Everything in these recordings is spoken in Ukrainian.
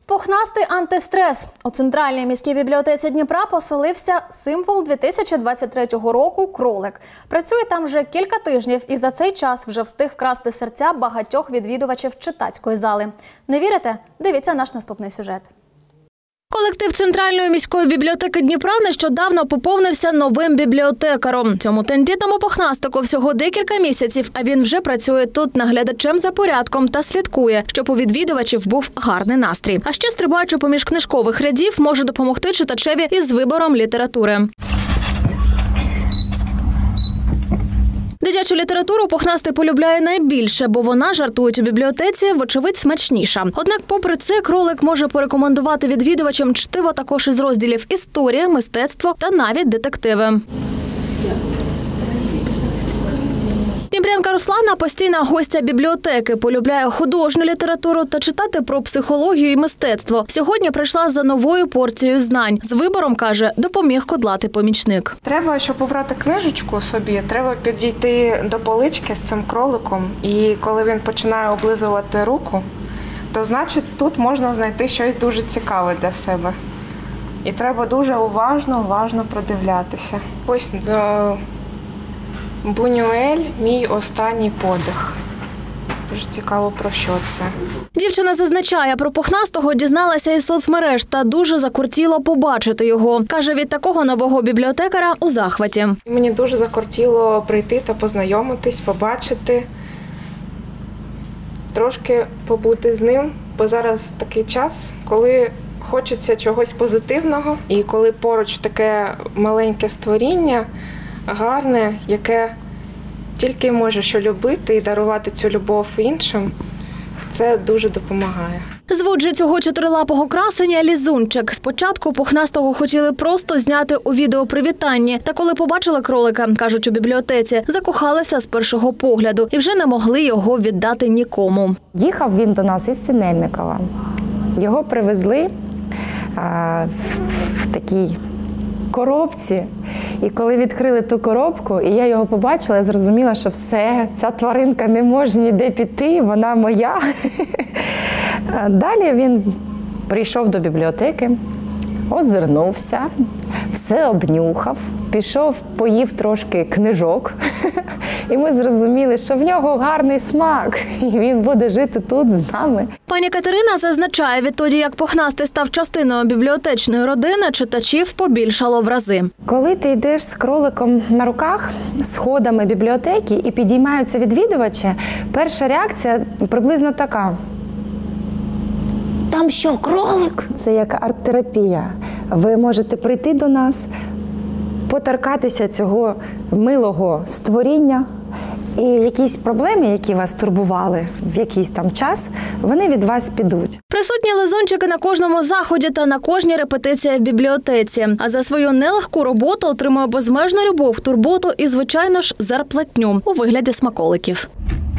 Пухнастий антистрес. У Центральній міській бібліотеці Дніпра поселився символ 2023 року – кролик. Працює там вже кілька тижнів і за цей час вже встиг вкрасти серця багатьох відвідувачів читацької зали. Не вірите? Дивіться наш наступний сюжет. Колектив Центральної міської бібліотеки Дніпра нещодавно поповнився новим бібліотекаром. Цьому тендітному пухнастику всього декілька місяців, а він вже працює тут наглядачем за порядком та слідкує, щоб у відвідувачів був гарний настрій. А ще, стрибаючи поміж книжкових рядів, може допомогти читачеві із вибором літератури. Дитячу літературу пухнастий полюбляє найбільше, бо вона, жартують у бібліотеці, вочевидь смачніша. Однак, попри це, кролик може порекомендувати відвідувачам чтиво також із розділів історія, мистецтво та навіть детективи. Дніпрянка Руслана – постійна гостя бібліотеки, полюбляє художню літературу та читати про психологію і мистецтво. Сьогодні прийшла за новою порцією знань. З вибором, каже, допоміг кудлатий помічник. Треба, щоб обрати книжечку собі, треба підійти до полички з цим кроликом. І коли він починає облизувати руку, то значить тут можна знайти щось дуже цікаве для себе. І треба дуже уважно продивлятися. Ось Бунюель «Мій останній подих». Дуже цікаво, про що це. Дівчина зазначає, про пухнастого дізналася із соцмереж та дуже закортіло побачити його. Каже, від такого нового бібліотекаря у захваті. Мені дуже закортіло прийти та познайомитись, побачити, трошки побути з ним, бо зараз такий час, коли хочеться чогось позитивного і коли поруч таке маленьке створіння, гарне, яке тільки може що любити і дарувати цю любов іншим, це дуже допомагає. Звуть же цього чотирилапого красення Лізунчик. Спочатку пухнастого хотіли просто зняти у відеопривітанні. Та коли побачили кролика, кажуть у бібліотеці, закохалися з першого погляду і вже не могли його віддати нікому. Їхав він до нас із Синельникова. Його привезли в такій коробці. І коли відкрили ту коробку, і я його побачила, я зрозуміла, що все, ця тваринка не може ніде піти, вона моя. Далі він прийшов до бібліотеки, озирнувся, все обнюхав, пішов, поїв трошки книжок. І ми зрозуміли, що в нього гарний смак, і він буде жити тут з нами. Пані Катерина зазначає, відтоді як пухнастий став частиною бібліотечної родини, читачів побільшало в рази. Коли ти йдеш з кроликом на руках сходами бібліотеки і підіймаються відвідувачі, перша реакція приблизно така. Там що, кролик? Це як арт-терапія. Ви можете прийти до нас, поторкатися цього милого створіння, і якісь проблеми, які вас турбували в якийсь там час, вони від вас підуть. Присутні лизунчики на кожному заході та на кожній репетиції в бібліотеці. А за свою нелегку роботу отримує безмежну любов, турботу і, звичайно ж, зарплатню у вигляді смаколиків.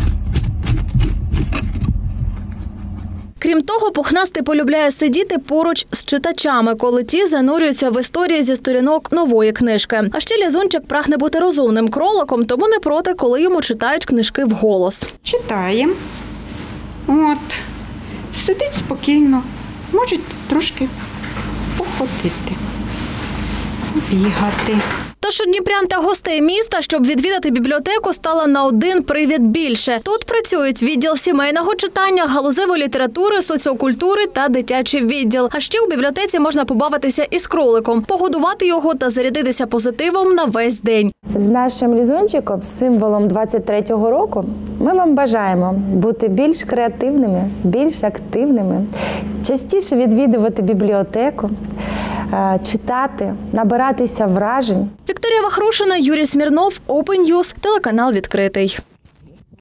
Крім того, пухнастий полюбляє сидіти поруч з читачами, коли ті занурюються в історії зі сторінок нової книжки. А ще Лізунчик прагне бути розумним кроликом, тому не проти, коли йому читають книжки вголос. Читаємо. Сидить спокійно, може трошки походити, бігати. Тож у дніпрян та гостей міста, щоб відвідати бібліотеку, стало на один привід більше. Тут працюють відділ сімейного читання, галузевої літератури, соціокультури та дитячий відділ. А ще у бібліотеці можна побавитися із кроликом, погодувати його та зарядитися позитивом на весь день. З нашим Лізунчиком, символом 23-го року, ми вам бажаємо бути більш креативними, більш активними, частіше відвідувати бібліотеку, читати, набиратися вражень. Вікторія Вахрушина, Юрій Смірнов, Open News, телеканал «Відкритий».